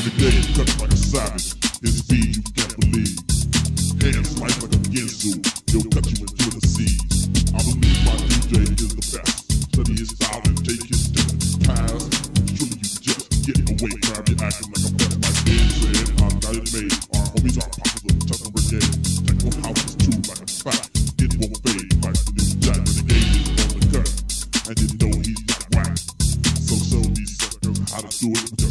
Every day he cuts like a savage. His speed you can't believe. Hands slice like a Ginsu. He'll cut you into the seeds. I believe my DJ is the best. Study his style and take his step. Pass. Surely you just get away. Grab your acting like a best. My game said I got it made. Our homies are popular. Tucker Brigade. Techno house is true like a fact. It won't fade like the new Jack Renegade is on the cut. And you know he's not whack. So show these suckers how to do it.